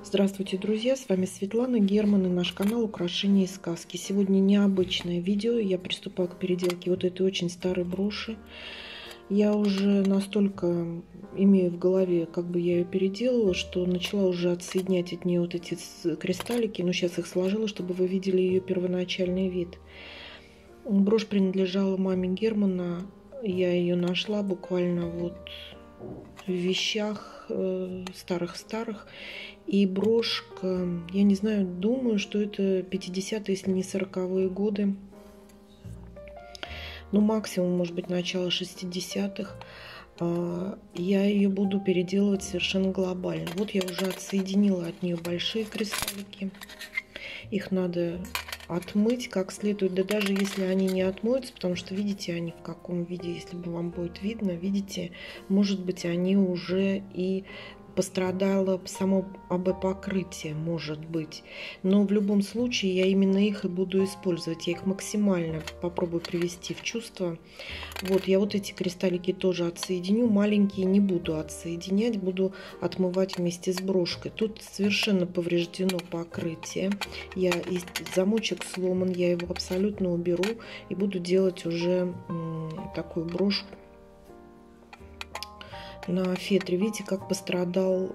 Здравствуйте, друзья! С вами Светлана Герман и наш канал «Украшения и сказки». Сегодня необычное видео. Я приступаю к переделке вот этой очень старой броши. Я уже настолько имею в голове, как бы я ее переделала, что начала уже отсоединять от нее вот эти кристаллики. Но сейчас их сложила, чтобы вы видели ее первоначальный вид. Брошь принадлежала маме Германа. Я ее нашла буквально вот в вещах старых-старых. И брошка, я не знаю, думаю, что это 50-е, если не 40-е годы. Ну, максимум, может быть, начало 60-х. Я ее буду переделывать совершенно глобально. Вот я уже отсоединила от нее большие кристаллики. Их надо отмыть как следует. Да даже если они не отмоются, потому что видите они в каком виде, если бы вам будет видно, видите, может быть, они уже и пострадало само АБ-покрытие, может быть. Но в любом случае я именно их и буду использовать. Я их максимально попробую привести в чувство. Вот, я вот эти кристаллики тоже отсоединю. Маленькие не буду отсоединять, буду отмывать вместе с брошкой. Тут совершенно повреждено покрытие. Замочек сломан, я его абсолютно уберу и буду делать уже такую брошь на фетре. Видите, как пострадало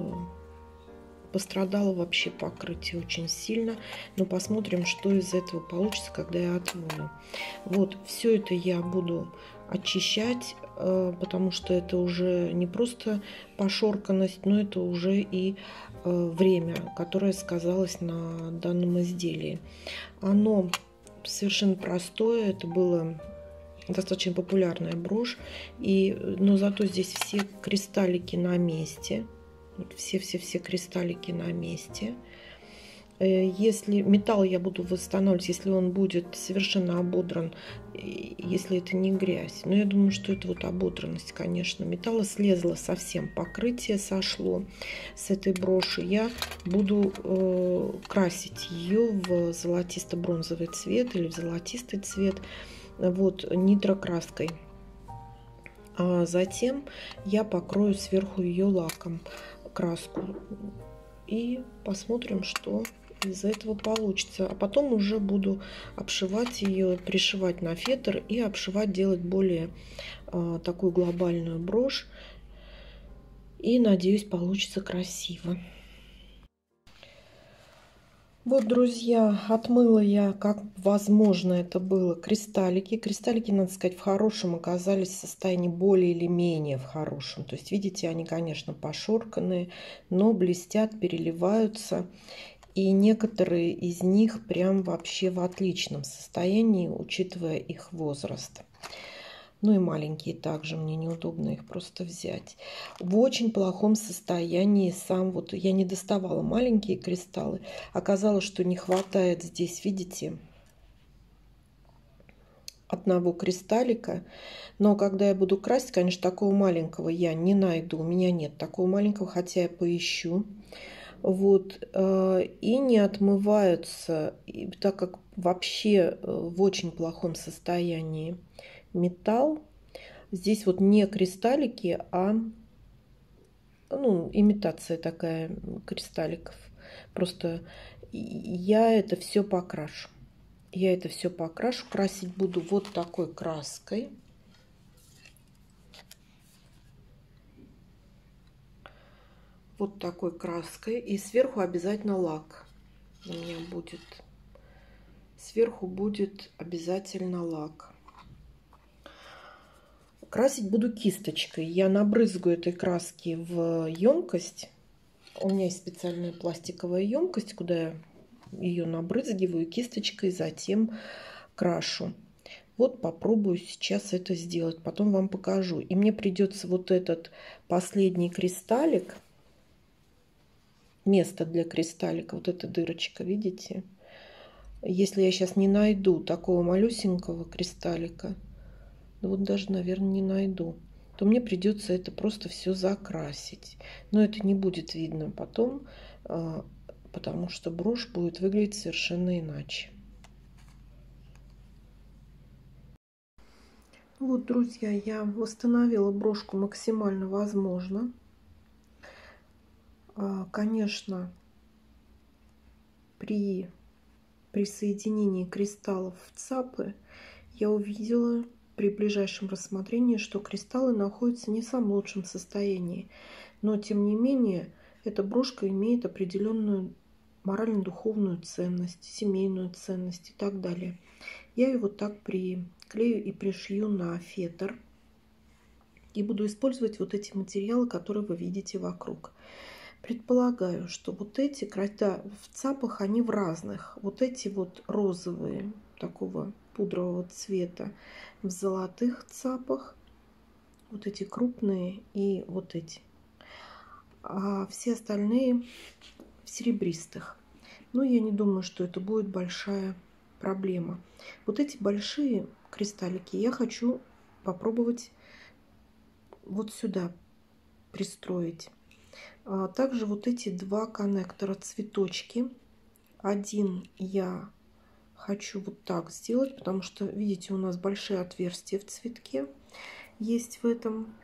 вообще покрытие очень сильно. Но посмотрим, что из этого получится, когда я отмою. Вот, все это я буду очищать, потому что это уже не просто пошорканность, но это уже и время, которое сказалось на данном изделии. Оно совершенно простое, это было достаточно популярная брошь, но зато здесь все кристаллики на месте. Все кристаллики на месте. Если металл я буду восстанавливать, если он будет совершенно ободран, если это не грязь. Но я думаю, что это вот ободранность, конечно. Металла слезло совсем, покрытие сошло с этой броши. Я буду красить ее в золотисто-бронзовый цвет или в золотистый цвет. Вот, нитрокраской. А затем я покрою сверху ее лаком краску и посмотрим, что из этого получится. А потом уже буду обшивать ее, пришивать на фетр и обшивать, делать более такую глобальную брошь. И надеюсь, получится красиво. Вот, друзья, отмыла я, как возможно это было, кристаллики. Кристаллики, надо сказать, в хорошем оказались в состоянии более или менее в хорошем. То есть, видите, они, конечно, пошорканные, но блестят, переливаются. И некоторые из них прям вообще в отличном состоянии, учитывая их возраст. Ну и маленькие также, мне неудобно их просто взять. В очень плохом состоянии вот я не доставала маленькие кристаллы. Оказалось, что не хватает здесь, видите, одного кристаллика. Но когда я буду красить, конечно, такого маленького я не найду. У меня нет такого маленького, хотя я поищу. Вот, и не отмываются, так как вообще в очень плохом состоянии металл. Здесь вот не кристаллики, а имитация такая кристалликов. Просто я это все покрашу. Красить буду вот такой краской. Вот такой краской. И сверху обязательно лак у меня будет. Сверху будет обязательно лак. Красить буду кисточкой. Я набрызгаю этой краски в емкость. У меня есть специальная пластиковая емкость, куда я ее набрызгиваю кисточкой, затем крашу. Вот попробую сейчас это сделать, потом вам покажу. И мне придется вот этот последний кристаллик, место для кристаллика, вот эта дырочка, видите? Если я сейчас не найду такого малюсенького кристаллика, вот даже, наверное, не найду, то мне придется это просто все закрасить. Но это не будет видно потом, потому что брошь будет выглядеть совершенно иначе. Вот, друзья, я восстановила брошку максимально возможно. Конечно, при присоединении кристаллов в ЦАПы я увидела при ближайшем рассмотрении, что кристаллы находятся не в самом лучшем состоянии. Но, тем не менее, эта брошка имеет определенную морально-духовную ценность, семейную ценность и так далее. Я ее вот так приклею и пришью на фетр. И буду использовать вот эти материалы, которые вы видите вокруг. Предполагаю, что вот эти, когда в ЦАПах, они в разных. Вот эти вот розовые, такого пудрового цвета, в золотых ЦАПах. Вот эти крупные и вот эти. А все остальные в серебристых. Но я не думаю, что это будет большая проблема. Вот эти большие кристаллики я хочу попробовать вот сюда пристроить. Также вот эти два коннектора цветочки. Один я хочу вот так сделать, потому что, видите, у нас большие отверстия в цветке есть в этом.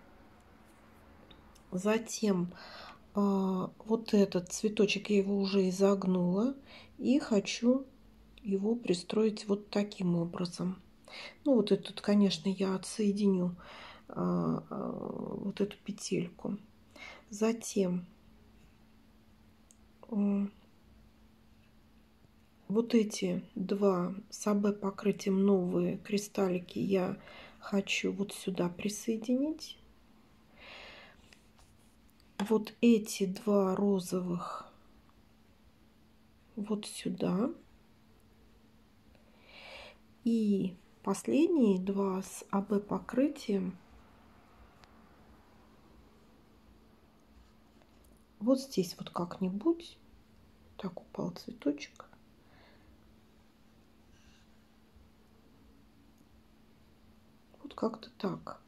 Затем вот этот цветочек я его уже изогнула и хочу его пристроить вот таким образом. Ну вот этот, конечно, я отсоединю вот эту петельку. Затем вот эти два с АБ покрытием новые кристаллики я хочу вот сюда присоединить. Вот эти два розовых вот сюда. И последние два с АБ покрытием вот здесь вот как-нибудь. Так, упал цветочек. Вот как-то так.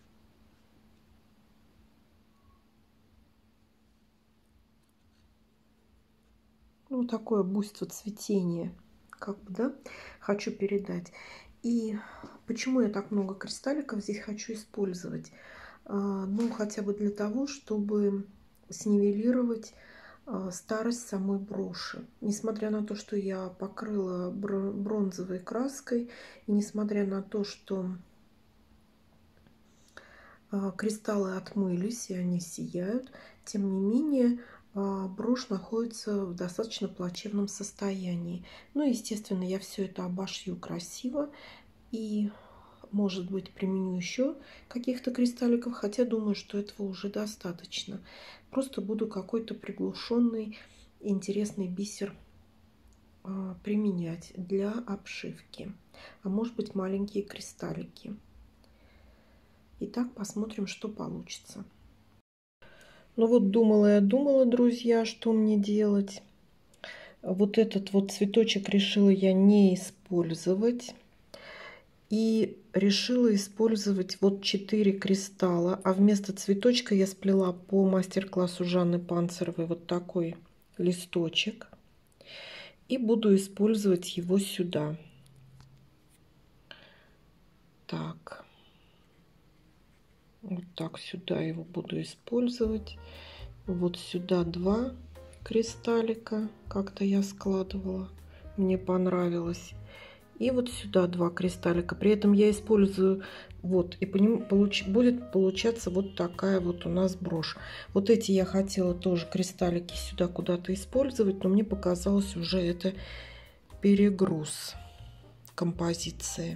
Ну, такое буйство цветения, как бы, да, хочу передать. И почему я так много кристалликов здесь хочу использовать? Ну, хотя бы для того, чтобы снивелировать старость самой броши. Несмотря на то, что я покрыла бронзовой краской, и несмотря на то, что кристаллы отмылись и они сияют, тем не менее брошь находится в достаточно плачевном состоянии. Ну, естественно, я все это обошью красиво и, может быть, применю еще каких-то кристалликов, хотя думаю, что этого уже достаточно. Просто буду какой-то приглушенный интересный бисер применять для обшивки, а может быть, маленькие кристаллики. Итак, посмотрим, что получится. Ну вот думала я думала, друзья, что мне делать. Вот этот вот цветочек решила я не использовать. И решила использовать вот 4 кристалла. А вместо цветочка я сплела по мастер-классу Жанны Панцеровой вот такой листочек. И буду использовать его сюда. Так. Вот так сюда его буду использовать. Вот сюда 2 кристаллика. Как-то я складывала. Мне понравилось. И вот сюда 2 кристаллика. При этом я использую вот. И по нему будет получаться вот такая вот у нас брошь. Вот эти я хотела тоже кристаллики сюда куда-то использовать. Но мне показалось уже это перегруз композиции.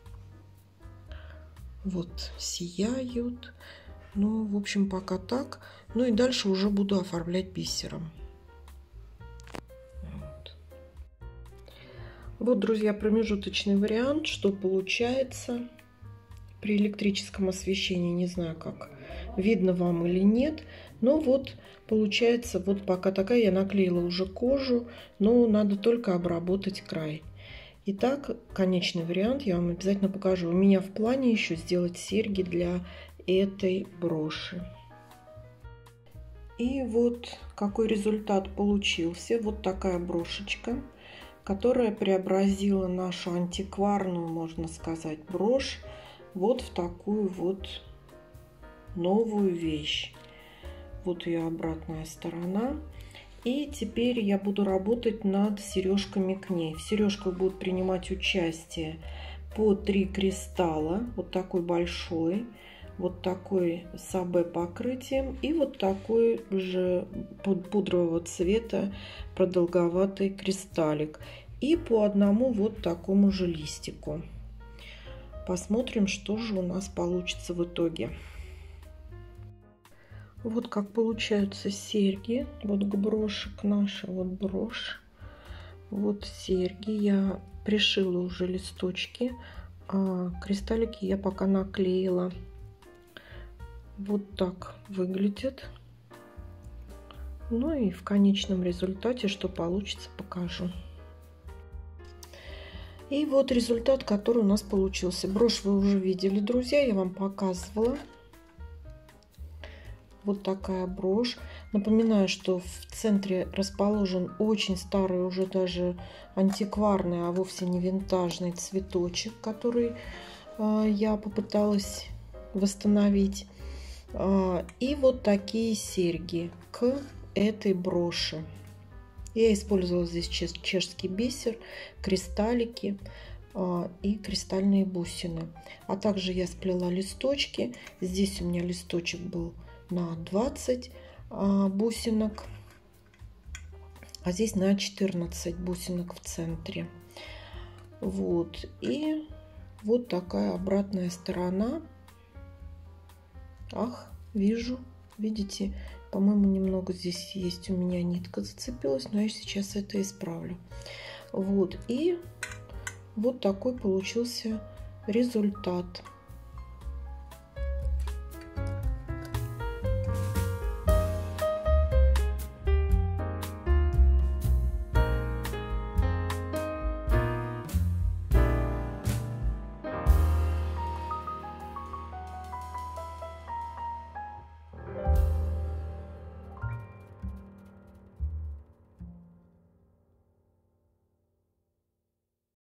Вот сияют. Ну, в общем, пока так. Ну и дальше уже буду оформлять бисером. Вот, друзья, промежуточный вариант, что получается при электрическом освещении. Не знаю, как видно вам или нет. Но вот получается, вот пока такая, я наклеила уже кожу, но надо только обработать край. Итак, конечный вариант я вам обязательно покажу. У меня в плане еще сделать серьги для этой броши. И вот какой результат получился. Вот такая брошечка, которая преобразила нашу антикварную, можно сказать, брошь вот в такую вот новую вещь. Вот ее обратная сторона. И теперь я буду работать над сережками к ней. В сережках будут принимать участие по 3 кристалла. Вот такой большой, вот такой с АБ покрытием и вот такой же пудрового цвета продолговатый кристаллик. И по одному вот такому же листику. Посмотрим, что же у нас получится в итоге. Вот как получаются серьги. Вот к брошек наша, вот брошь. Вот серьги. Я пришила уже листочки, а кристаллики я пока наклеила. Вот так выглядит. Ну и в конечном результате, что получится, покажу. И вот результат, который у нас получился. Брошь вы уже видели, друзья, я вам показывала. Вот такая брошь. Напоминаю, что в центре расположен очень старый, уже даже антикварный, а вовсе не винтажный цветочек, который я попыталась восстановить. И вот такие серьги к этой броши. Я использовала здесь чешский бисер, кристаллики и кристальные бусины. А также я сплела листочки. Здесь у меня листочек был на 20 бусинок, а здесь на 14 бусинок в центре. Вот. И вот такая обратная сторона. Ах, вижу, видите, по-моему, немного здесь есть у меня нитка зацепилась, но я сейчас это исправлю. Вот. И вот такой получился результат.